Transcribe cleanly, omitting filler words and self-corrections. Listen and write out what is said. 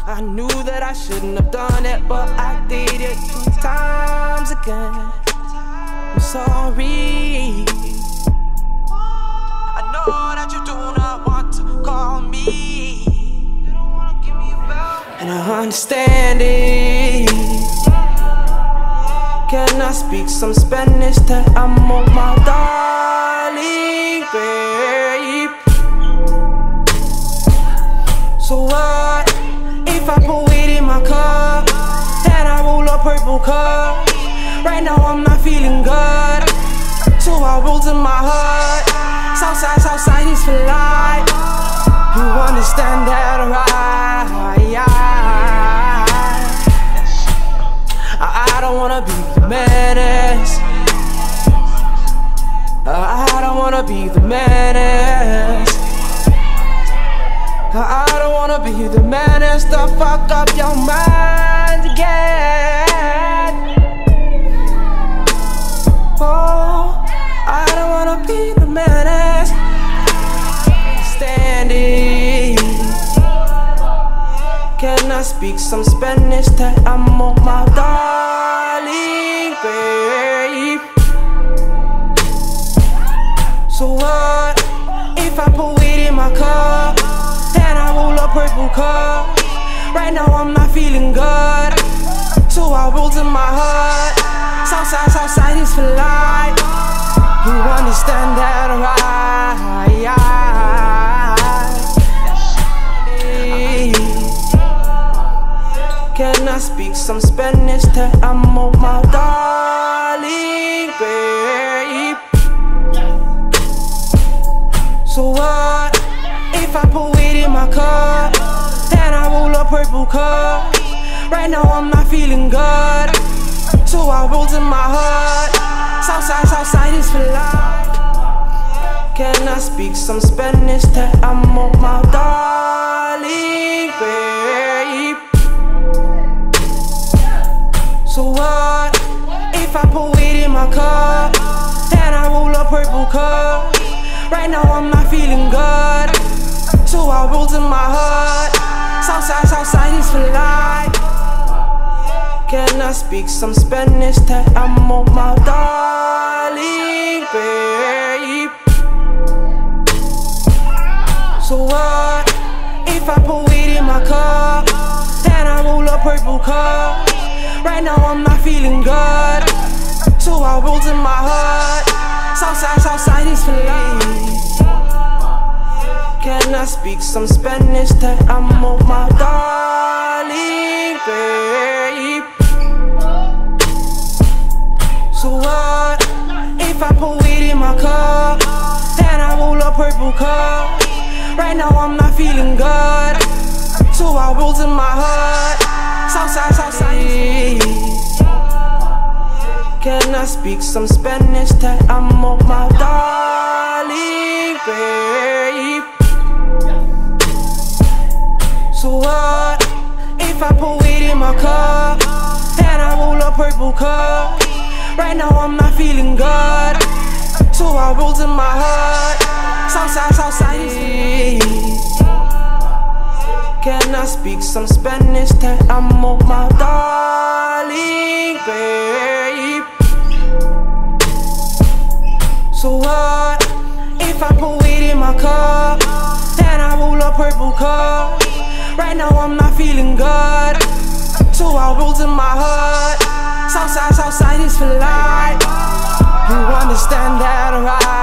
I knew that I shouldn't have done it, but I did it 2 times again. I'm sorry. I know that you do not want to call me, and I understand it. Can I speak some Spanish? Te amo, my darling, babe. So what if I put weed in my cup and I roll a purple cup? Right now I'm not feeling good, so I roll to my heart. Southside is for life. You understand that, right? I don't wanna be the menace. I don't wanna be the menace. I don't wanna be the menace to fuck up your mind again. Oh, I don't wanna be the menace. Standing. Can I speak some Spanish? Te amo, my darling, babe. So what if I put weed in my cup and I roll a purple cup? Right now I'm not feeling good, so I roll to my heart. Southside is for life. You understand that, right? Can I speak some Spanish? Te amo, my darling, babe. So what if I put weed in my cup and I roll a purple cup? Right now I'm not feeling good, so I roll to my heart. Southside is for life. Can I speak some Spanish? Te amo, my darling, babe. So what if I put weed in my cup and I roll a purple cup? Right now I'm not feeling good, so I roll to my heart. Southside is for life. Can I speak some Spanish? Te amo, my darling, babe. So what if I put weed in my cup and I roll a purple cup? Right now I'm not feeling good, so I roll to my heart. Southside is for life. Can I speak some Spanish? Te amo, my darling, babe. So what if I put weed in my cup and I roll a purple cup? Right now I'm not feeling good, so I roll to my heart. Southside. Can I speak some Spanish? Te amo, my darling, babe. So what if I put weed in my cup and I roll a purple cup? Right now I'm not feeling good, so I roll to my heart. Southside. Can I speak some Spanish? Te amo, my darling, babe. So what if I put weed in my cup and I roll a purple cup? Right now I'm not feeling good, so I roll to my heart. Southside is for life. You understand that, right?